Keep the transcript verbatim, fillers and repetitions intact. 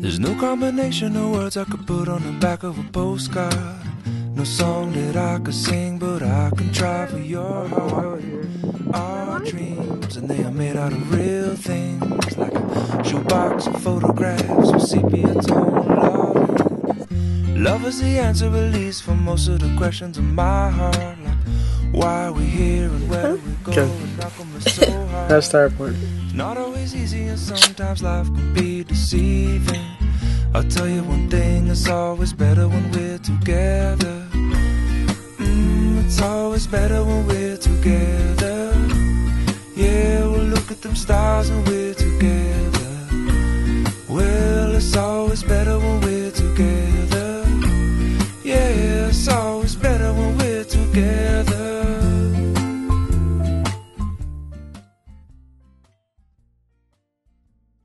There's no combination of words I could put on the back of a postcard. No song that I could sing, but I can try for your heart. Our dreams, and they are made out of real things, like a shoebox of photographs with sepia tone love. Love is the answer, at least, for most of the questions in my heart, like why we here and where we go. Okay. And how come it's so hard. That's start point. It's not always easy, and sometimes life can be deceiving. I'll tell you one thing, it's always better when we're together. Mm, it's always better when we're together. Yeah, we'll look at them stars and we'll